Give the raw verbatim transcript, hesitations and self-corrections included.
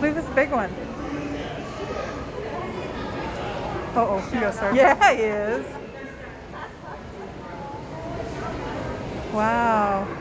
Look at this big one. Uh oh, he goes surfing. Yeah, he is. Wow.